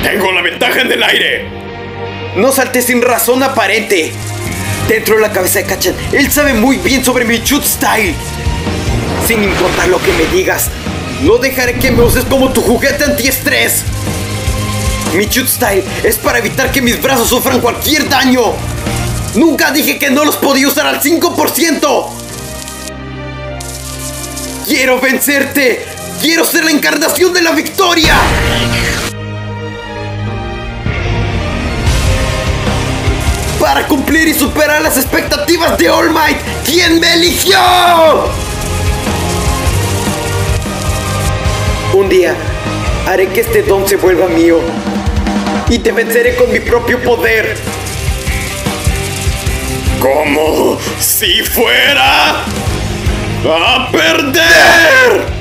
Tengo la ventaja en el aire. No saltes sin razón aparente. Dentro de la cabeza de Kacchan, él sabe muy bien sobre mi Chute Style. Sin importar lo que me digas, no dejaré que me uses como tu juguete antiestrés. Mi Chute Style es para evitar que mis brazos sufran cualquier daño. Nunca dije que no los podía usar al 5%. Quiero vencerte. Quiero ser la encarnación de la victoria. Para cumplir y superar las expectativas de All Might, quien me eligió. Un día haré que este don se vuelva mío y te venceré con mi propio poder. Como si fuera a perder.